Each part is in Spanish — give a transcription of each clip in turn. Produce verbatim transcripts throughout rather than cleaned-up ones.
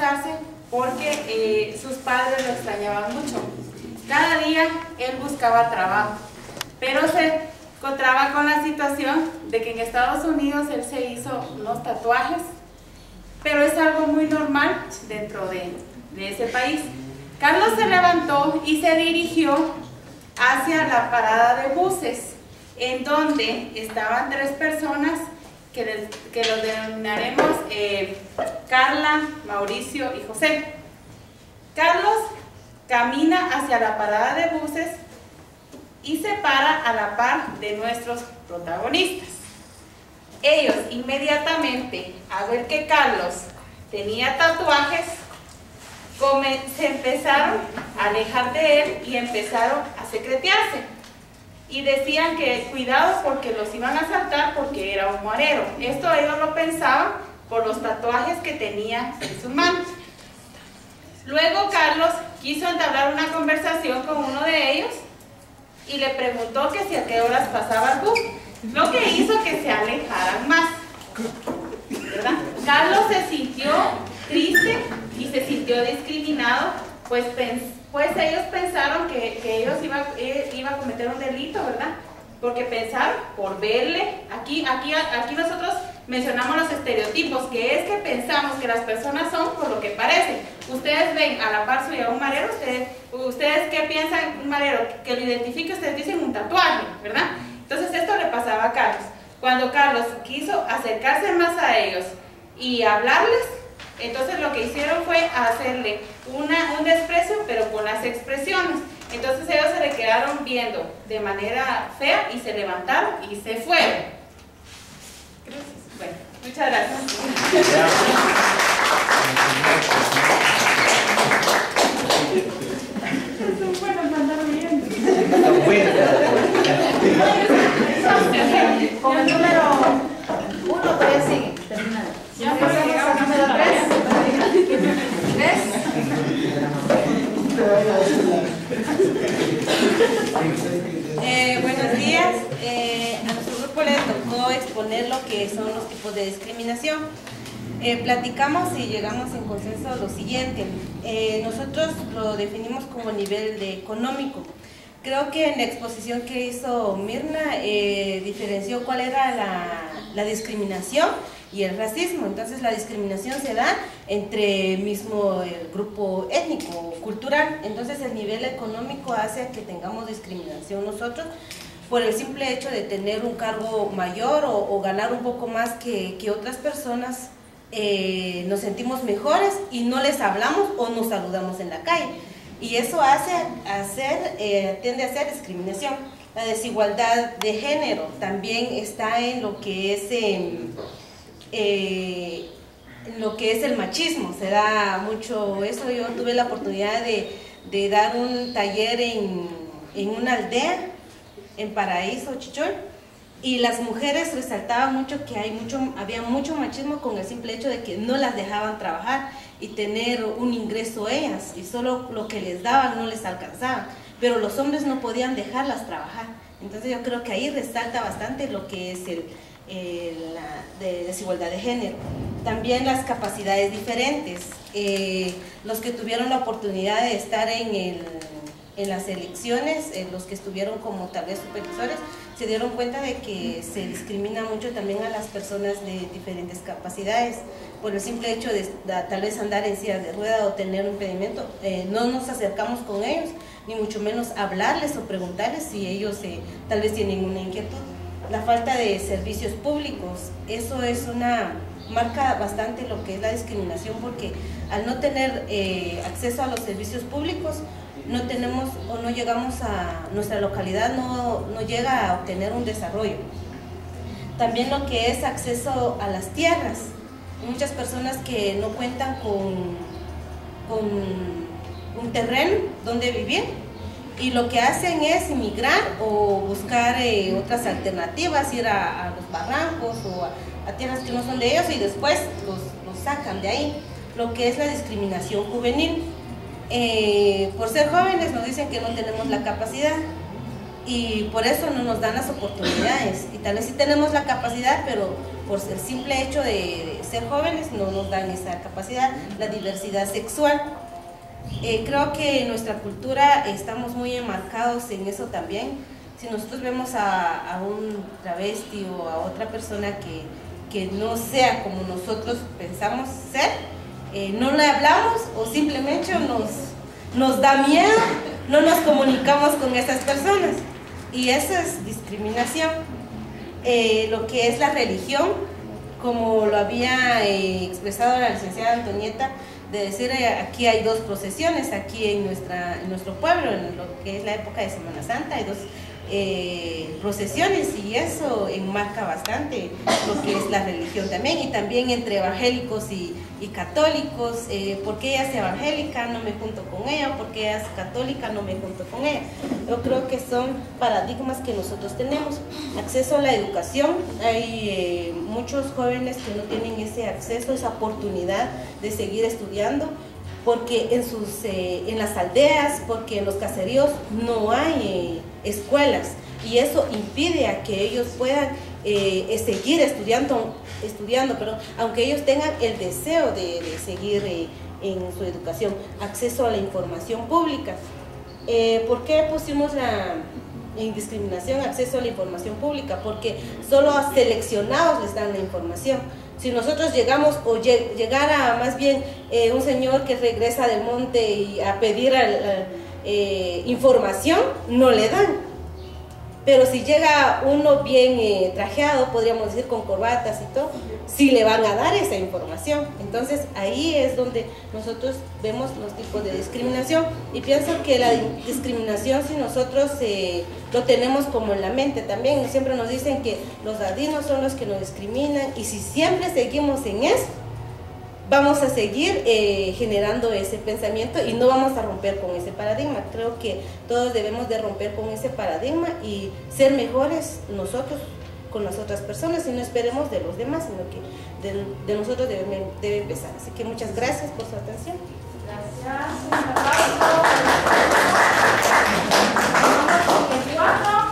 acercarse porque eh, sus padres lo extrañaban mucho. Cada día él buscaba trabajo, pero se encontraba con la situación de que en Estados Unidos él se hizo unos tatuajes, pero es algo muy normal dentro de, de ese país. Carlos se levantó y se dirigió hacia la parada de buses, en donde estaban tres personas que, les, que los denominaremos eh, Carla, Mauricio y José. Carlos camina hacia la parada de buses y se para a la par de nuestros protagonistas. Ellos inmediatamente, al ver que Carlos tenía tatuajes, se empezaron a alejar de él y empezaron a secretearse. Y decían que cuidado porque los iban a asaltar porque era un morero. Esto ellos lo pensaban por los tatuajes que tenía en sus manos. Luego Carlos quiso entablar una conversación con uno de ellos y le preguntó que si a qué horas pasaba el bus, lo que hizo que se alejaran más, ¿verdad? Carlos se sintió triste y se sintió discriminado, pues, pues ellos pensaron que, que ellos iban eh, iba a cometer un delito, ¿verdad? Porque pensaron por verle, aquí, aquí, aquí nosotros mencionamos los estereotipos, que es que pensamos que las personas son por lo que parecen. Ustedes ven a la par suya un marero, ustedes, ustedes ¿qué piensan un marero? Que lo identifique, ustedes dicen un tatuaje, ¿verdad? Entonces esto le pasaba a Carlos. Cuando Carlos quiso acercarse más a ellos y hablarles, entonces lo que hicieron fue hacerle una, un desprecio, pero con las expresiones. Entonces ellos se le quedaron viendo de manera fea y se levantaron y se fueron. Gracias. Bueno, muchas gracias. Son buenos mandar viendo. Con el número uno todavía sigue. Terminado. Ya pasamos al número tres. ¿Tres? Eh, buenos días. Eh, a nuestro grupo le tocó exponer lo que son los tipos de discriminación. Eh, platicamos y llegamos en consenso lo siguiente. Eh, nosotros lo definimos como nivel de económico. Creo que en la exposición que hizo Mirna eh, diferenció cuál era la, la discriminación y el racismo. Entonces la discriminación se da entre mismo el grupo étnico, cultural. Entonces el nivel económico hace que tengamos discriminación nosotros por el simple hecho de tener un cargo mayor o, o ganar un poco más que, que otras personas. Eh, nos sentimos mejores y no les hablamos o nos saludamos en la calle. Y eso hace, hacer, eh, tiende a ser discriminación. La desigualdad de género también está en lo que es, eh, eh, en lo que es el machismo. Se da mucho eso. Yo tuve la oportunidad de, de dar un taller en, en una aldea, en Paraíso, Chichón, y las mujeres resaltaban mucho que hay mucho, había mucho machismo con el simple hecho de que no las dejaban trabajar y tener un ingreso ellas, y solo lo que les daban no les alcanzaba, pero los hombres no podían dejarlas trabajar. Entonces yo creo que ahí resalta bastante lo que es el, el, la de desigualdad de género. También las capacidades diferentes. Eh, los que tuvieron la oportunidad de estar en, el, en las elecciones, eh, los que estuvieron como tal vez supervisores, se dieron cuenta de que se discrimina mucho también a las personas de diferentes capacidades por el simple hecho de, de tal vez andar en silla de rueda o tener un impedimento. Eh, no nos acercamos con ellos, ni mucho menos hablarles o preguntarles si ellos eh, tal vez tienen una inquietud. La falta de servicios públicos, eso es una marca bastante lo que es la discriminación, porque al no tener eh, acceso a los servicios públicos, no tenemos o no llegamos a nuestra localidad, no, no llega a obtener un desarrollo. También lo que es acceso a las tierras. Muchas personas que no cuentan con, con un terreno donde vivir y lo que hacen es emigrar o buscar eh, otras alternativas, ir a, a los barrancos o a, a tierras que no son de ellos y después los, los sacan de ahí. Lo que es la discriminación juvenil. Eh, por ser jóvenes nos dicen que no tenemos la capacidad y por eso no nos dan las oportunidades, y tal vez sí tenemos la capacidad, pero por el simple hecho de ser jóvenes no nos dan esa capacidad, la diversidad sexual. Eh, creo que en nuestra cultura estamos muy enmarcados en eso también. Si nosotros vemos a, a un travesti o a otra persona que, que no sea como nosotros pensamos ser, eh, no le hablamos o simplemente nos, nos da miedo, no nos comunicamos con esas personas. Y eso es discriminación. Eh, lo que es la religión, como lo había eh, expresado la licenciada Antonieta, de decir eh, aquí hay dos procesiones, aquí en, nuestra, en nuestro pueblo, en lo que es la época de Semana Santa, hay dos eh, procesiones, y eso enmarca bastante lo que es la religión también, y también entre evangélicos y, y católicos, eh, porque ella es evangélica, no me junto con ella, porque ella es católica, no me junto con ella. Yo creo que son paradigmas que nosotros tenemos. Acceso a la educación, hay eh, muchos jóvenes que no tienen ese acceso, esa oportunidad de seguir estudiando, porque en, sus, eh, en las aldeas, porque en los caseríos no hay eh, escuelas, y eso impide a que ellos puedan eh, seguir estudiando, estudiando pero aunque ellos tengan el deseo de, de seguir eh, en su educación. Acceso a la información pública. Eh, ¿Por qué pusimos la indiscriminación, acceso a la información pública? Porque solo a seleccionados les dan la información. Si nosotros llegamos, o lleg llegara más bien eh, un señor que regresa del monte y a pedir al, al, eh, información, no le dan. Pero si llega uno bien eh, trajeado, podríamos decir con corbatas y todo, sí le van a dar esa información. Entonces ahí es donde nosotros vemos los tipos de discriminación, y pienso que la discriminación, si nosotros eh, lo tenemos como en la mente también, siempre nos dicen que los ladinos son los que nos discriminan, y si siempre seguimos en eso, vamos a seguir eh, generando ese pensamiento y no vamos a romper con ese paradigma. Creo que todos debemos de romper con ese paradigma y ser mejores nosotros con las otras personas, y no esperemos de los demás, sino que de, de nosotros debe, debe empezar. Así que muchas gracias por su atención. Gracias.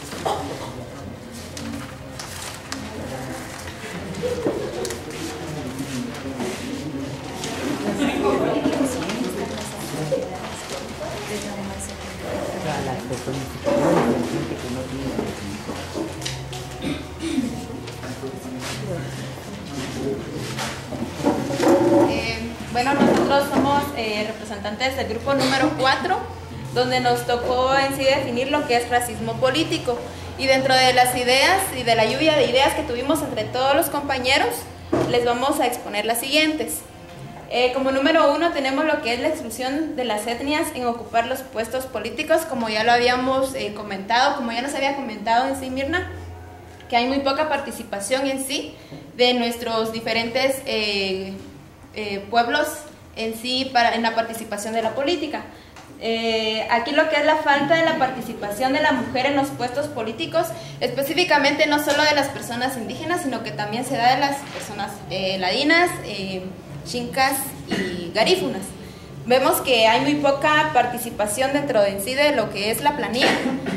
Eh, bueno, nosotros somos eh, representantes del grupo número cuatro, donde nos tocó en sí definir lo que es racismo político. Y dentro de las ideas y de la lluvia de ideas que tuvimos entre todos los compañeros, les vamos a exponer las siguientes. Eh, como número uno tenemos lo que es la exclusión de las etnias en ocupar los puestos políticos, como ya lo habíamos eh, comentado, como ya nos había comentado en sí Mirna, que hay muy poca participación en sí de nuestros diferentes eh, eh, pueblos en sí para, en la participación de la política. Eh, aquí lo que es la falta de la participación de la mujer en los puestos políticos, específicamente no solo de las personas indígenas, sino que también se da de las personas eh, ladinas, eh, chincas y garífunas. Vemos que hay muy poca participación dentro de en sí de lo que es la planilla,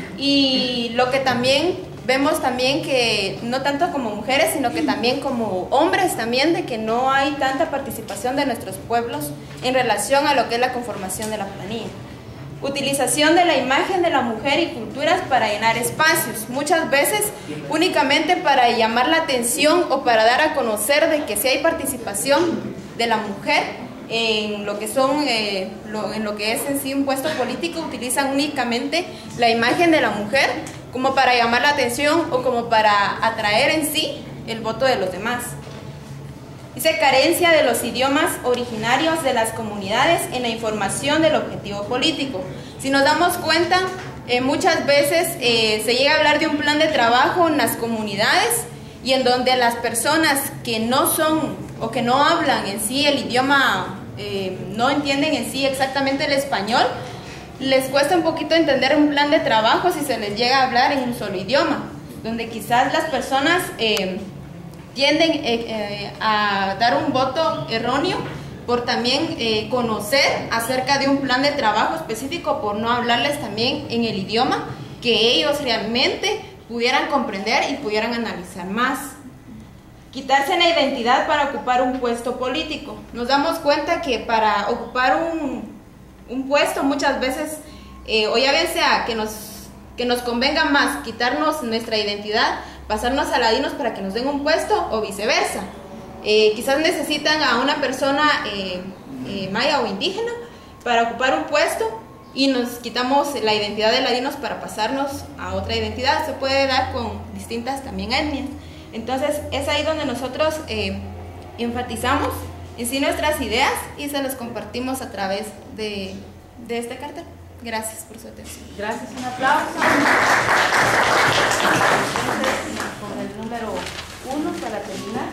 y lo que también vemos también que no tanto como mujeres, sino que también como hombres también, de que no hay tanta participación de nuestros pueblos en relación a lo que es la conformación de la planilla. Utilización de la imagen de la mujer y culturas para llenar espacios, muchas veces únicamente para llamar la atención o para dar a conocer de que sí hay participación de la mujer en lo que son, eh, lo, en lo que es en sí un puesto político. Utilizan únicamente la imagen de la mujer como para llamar la atención o como para atraer en sí el voto de los demás. Dice carencia de los idiomas originarios de las comunidades en la información del objetivo político. Si nos damos cuenta, eh, muchas veces eh, se llega a hablar de un plan de trabajo en las comunidades, y en donde las personas que no son o que no hablan en sí el idioma, eh, no entienden en sí exactamente el español, les cuesta un poquito entender un plan de trabajo si se les llega a hablar en un solo idioma, donde quizás las personas eh, tienden eh, eh, a dar un voto erróneo por también eh, conocer acerca de un plan de trabajo específico, por no hablarles también en el idioma que ellos realmente pudieran comprender y pudieran analizar más. quitarse la identidad para ocupar un puesto político. Nos damos cuenta que para ocupar un, un puesto muchas veces, eh, o ya bien sea que nos, que nos convenga más quitarnos nuestra identidad, pasarnos a ladinos para que nos den un puesto o viceversa. Eh, quizás necesitan a una persona eh, eh, maya o indígena para ocupar un puesto y nos quitamos la identidad de ladinos para pasarnos a otra identidad. Se puede dar con distintas también etnias. Entonces es ahí donde nosotros eh, enfatizamos en sí nuestras ideas y se las compartimos a través de, de este cartel. Gracias por su atención. Gracias, un aplauso. Con el número uno para terminar.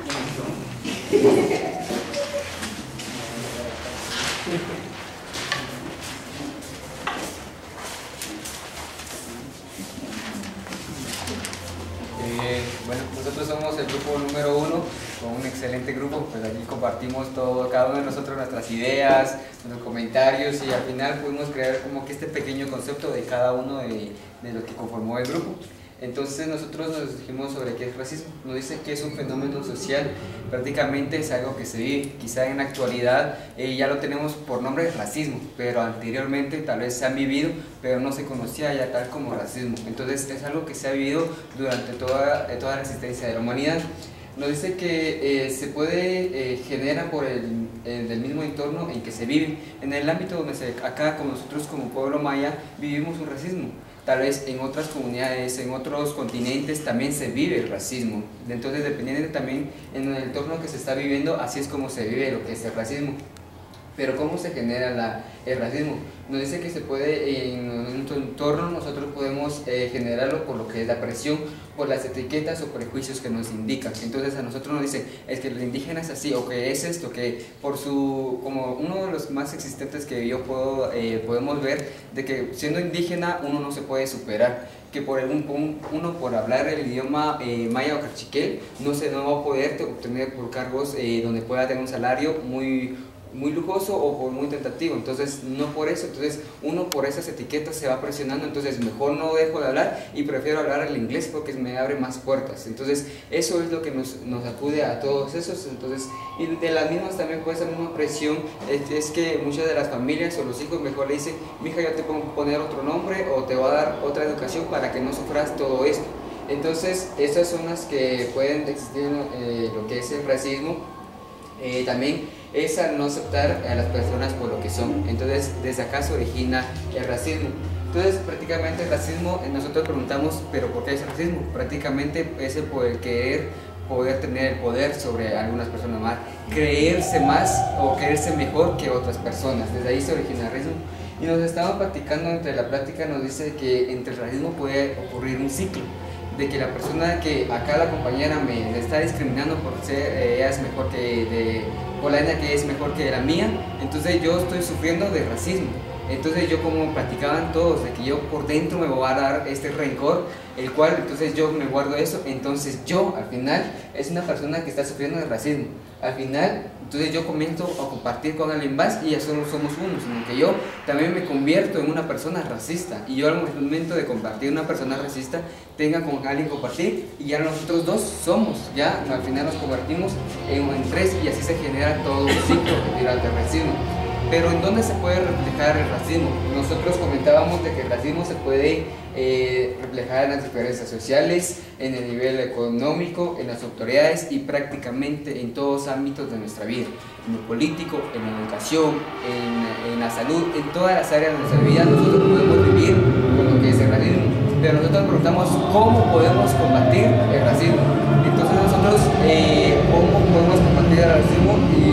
Eh, bueno, nosotros somos el grupo número uno, con un excelente grupo, pues aquí compartimos todo, cada uno de nosotros nuestras ideas, nuestros comentarios y al final pudimos crear como que este pequeño concepto de cada uno de, de lo que conformó el grupo. Entonces nosotros nos dijimos sobre qué es racismo. Nos dice que es un fenómeno social, prácticamente es algo que se vive, quizá en la actualidad eh, ya lo tenemos por nombre de racismo, pero anteriormente tal vez se han vivido, pero no se conocía ya tal como racismo. Entonces es algo que se ha vivido durante toda, toda la existencia de la humanidad. Nos dice que eh, se puede eh, generar por el, el del mismo entorno en que se vive, en el ámbito donde se, acá como nosotros como pueblo maya vivimos un racismo. Tal vez en otras comunidades, en otros continentes también se vive el racismo. Entonces, dependiendo también en el entorno que se está viviendo, así es como se vive lo que es el racismo. Pero ¿cómo se genera la, el racismo? Nos dice que se puede, en nuestro entorno nosotros podemos eh, generarlo por lo que es la presión, por las etiquetas o prejuicios que nos indican. Entonces a nosotros nos dicen, es que el indígena es así, o que es esto, que por su, como uno de los más existentes que yo puedo, eh, podemos ver, de que siendo indígena uno no se puede superar, que por un, un, uno por hablar el idioma eh, maya o cachiquel no, se, no va a poder obtener por cargos eh, donde pueda tener un salario muy muy lujoso o por muy tentativo. Entonces no por eso, entonces uno por esas etiquetas se va presionando, entonces mejor no dejo de hablar y prefiero hablar el inglés porque me abre más puertas. Entonces eso es lo que nos, nos acude a todos esos. Entonces, y de las mismas también pues esa misma presión es, es que muchas de las familias o los hijos mejor le dicen, mija, yo te puedo poner otro nombre o te voy a dar otra educación para que no sufras todo esto. Entonces esas son las que pueden existir en eh, lo que es el racismo. Eh, también es al no aceptar a las personas por lo que son. Entonces desde acá se origina el racismo. Entonces prácticamente el racismo, nosotros preguntamos, pero ¿por qué es racismo? Prácticamente es el poder querer, poder tener el poder sobre algunas personas más, creerse más o creerse mejor que otras personas. Desde ahí se origina el racismo. Y nos estamos practicando, entre la práctica nos dice que entre el racismo puede ocurrir un ciclo, de que la persona que acá la compañera me está discriminando por ser, eh, ella es mejor que de, por la etnia que es mejor que la mía, entonces yo estoy sufriendo de racismo. Entonces yo, como platicaban todos, de que yo por dentro me voy a dar este rencor, el cual entonces yo me guardo eso, entonces yo al final es una persona que está sufriendo de racismo. Al final, entonces yo comienzo a compartir con alguien más y ya solo somos uno, sino que yo también me convierto en una persona racista. Y yo al momento de compartir una persona racista, tenga con alguien compartir y ya nosotros dos somos, ya al final nos convertimos en, en tres y así se genera todo un ciclo cultural del racismo. Pero ¿en dónde se puede reflejar el racismo? Nosotros comentábamos de que el racismo se puede eh, reflejar en las diferencias sociales, en el nivel económico, en las autoridades y prácticamente en todos los ámbitos de nuestra vida. En lo político, en la educación, en, en la salud, en todas las áreas de nuestra vida nosotros podemos vivir con lo que es el racismo. Pero nosotros preguntamos cómo podemos combatir el racismo. Entonces nosotros, eh, ¿cómo podemos combatir el racismo?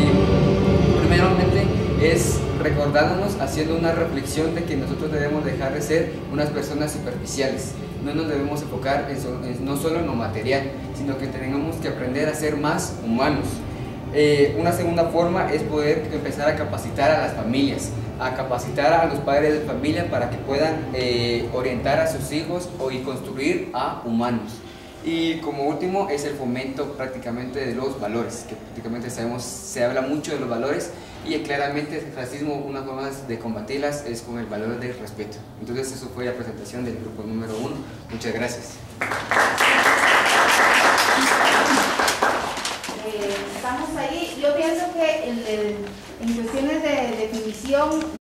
Y primeramente es recordándonos, haciendo una reflexión de que nosotros debemos dejar de ser unas personas superficiales. No nos debemos enfocar en, so, en no solo en lo material, sino que tenemos que aprender a ser más humanos. Eh, una segunda forma es poder empezar a capacitar a las familias, a capacitar a los padres de familia para que puedan eh, orientar a sus hijos o, y construir a humanos. Y como último es el fomento prácticamente de los valores, que prácticamente sabemos, se habla mucho de los valores y claramente el racismo, una forma de combatirlas es con el valor del respeto. Entonces eso fue la presentación del grupo número uno. Muchas gracias. el- el- en cuestiones de definición